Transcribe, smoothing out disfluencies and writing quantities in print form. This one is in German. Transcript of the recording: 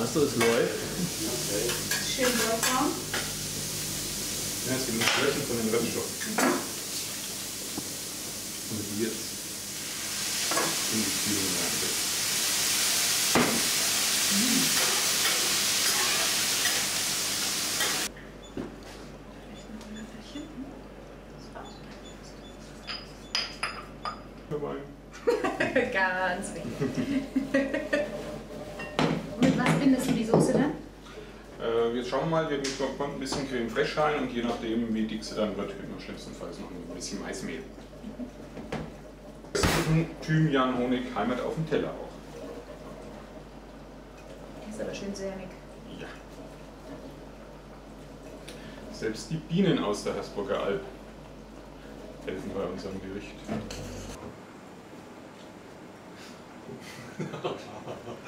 Also es läuft. Schön durchfahren. Ja, es gibt ein Löschen von den Reststoffen. Und die jetzt in die Kühlung reingeht. Ganz wenig. Mit was bindest du die Soße dann? Jetzt schauen wir mal, wir kommt ein bisschen Creme fraiche rein und je nachdem, wie dick sie dann wird, immer schlimmstenfalls noch ein bisschen Maismehl. Thymian, Honig, Heimat auf dem Teller auch. Ist aber schön sämig. Ja. Selbst die Bienen aus der Hersbrucker Alb helfen bei unserem Gericht.